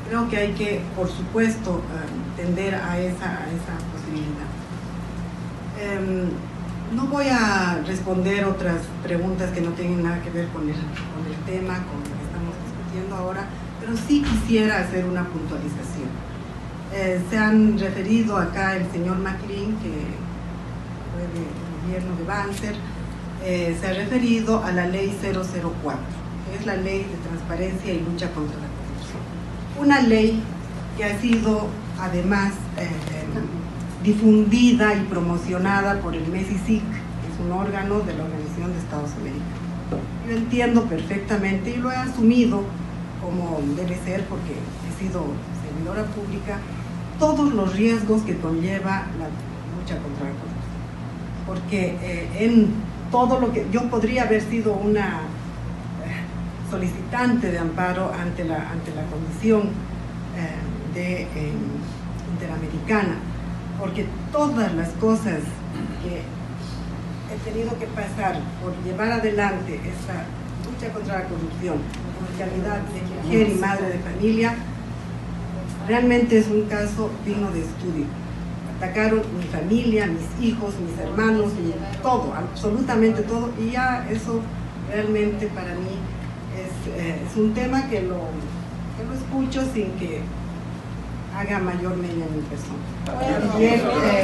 creo que hay que, por supuesto, tender a esa posibilidad. No voy a responder otras preguntas que no tienen nada que ver con el tema, con lo que estamos discutiendo ahora, pero sí quisiera hacer una puntualización. Se han referido acá el señor Maclean, que fue del gobierno de Banzer, se ha referido a la ley 004, que es la ley de transparencia y lucha contra la corrupción. Una ley que ha sido además difundida y promocionada por el MESICIC, que es un órgano de la Organización de Estados Americanos. Yo entiendo perfectamente y lo he asumido como debe ser, porque he sido servidora pública, todos los riesgos que conlleva la lucha contra la corrupción. Porque en todo lo que yo podría haber sido una solicitante de amparo ante la Comisión Interamericana, porque todas las cosas que he tenido que pasar por llevar adelante esta lucha contra la corrupción, en calidad de mujer y madre de familia, realmente es un caso digno de estudio. Atacaron mi familia, mis hijos, mis hermanos, todo, absolutamente todo, y ya eso realmente para mí es un tema que lo escucho sin que haga mayor media en mi persona. También,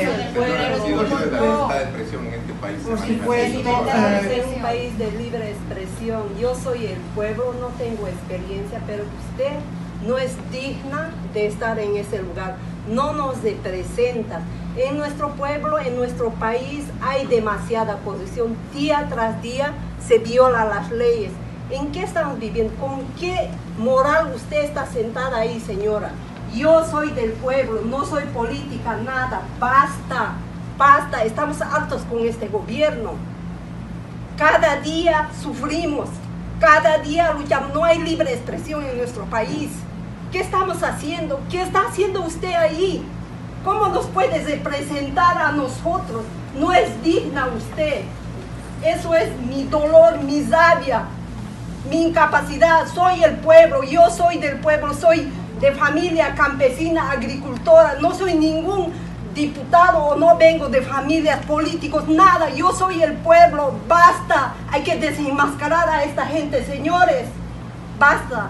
por supuesto, es un país de libre expresión. Yo soy el pueblo, no tengo experiencia, pero usted no es digna de estar en ese lugar. No nos representa. En nuestro pueblo, en nuestro país, hay demasiada corrupción. Día tras día se violan las leyes. ¿En qué estamos viviendo? ¿Con qué moral usted está sentada ahí, señora? Yo soy del pueblo, no soy política, nada. Basta, basta. Estamos hartos con este gobierno. Cada día sufrimos, cada día luchamos. No hay libre expresión en nuestro país. ¿Qué estamos haciendo? ¿Qué está haciendo usted ahí? ¿Cómo nos puede representar a nosotros? No es digna usted. Eso es mi dolor, mi rabia, mi incapacidad. Soy el pueblo, yo soy del pueblo, soy de familia campesina, agricultora, no soy ningún diputado o no vengo de familias políticos, nada, yo soy el pueblo. Basta, hay que desenmascarar a esta gente, señores, basta.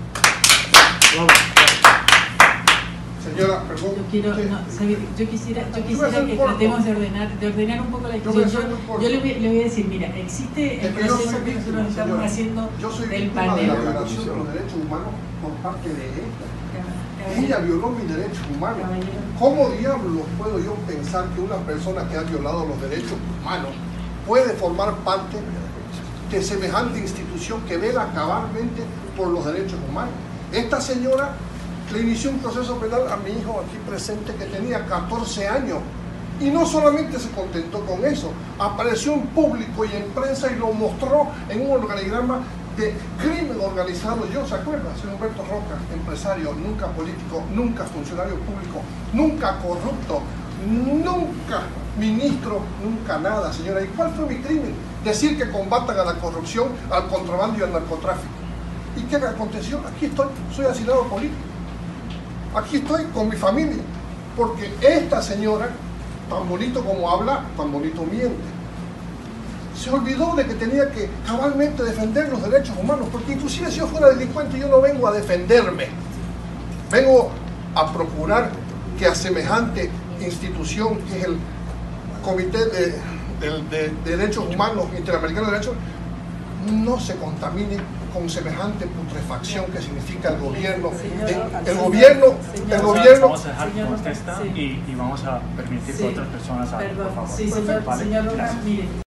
Señora, perdón. Yo quisiera que tratemos de ordenar un poco la discusión. Yo le voy a decir, mira, existe el proceso que nosotros estamos haciendo del panel. De la violación de los derechos humanos por parte de ella. Ella violó mis derechos humanos. ¿Cómo diablos puedo yo pensar que una persona que ha violado los derechos humanos puede formar parte de semejante institución que vela cabalmente por los derechos humanos? Esta señora le inició un proceso penal a mi hijo aquí presente que tenía 14 años y no solamente se contentó con eso, apareció en público y en prensa y lo mostró en un organigrama de crimen organizado. Yo, ¿se acuerda? Soy Humberto Roca, empresario, nunca político, nunca funcionario público, nunca corrupto, nunca ministro, nunca nada, señora. ¿Y cuál fue mi crimen? Decir que combatan a la corrupción, al contrabando y al narcotráfico. ¿Y qué me aconteció? Aquí estoy, soy asilado político. Aquí estoy con mi familia, porque esta señora, tan bonito como habla, tan bonito miente. Se olvidó de que tenía que cabalmente defender los derechos humanos, porque inclusive si yo fuera delincuente yo no vengo a defenderme, vengo a procurar que a semejante institución que es el Comité de Derechos Humanos Interamericano de Derechos no se contamine con semejante putrefacción que significa el gobierno. El gobierno. Vamos a dejar que contesta y vamos a permitir que otras personas hablen, por favor. Sí, señor Roca, mire.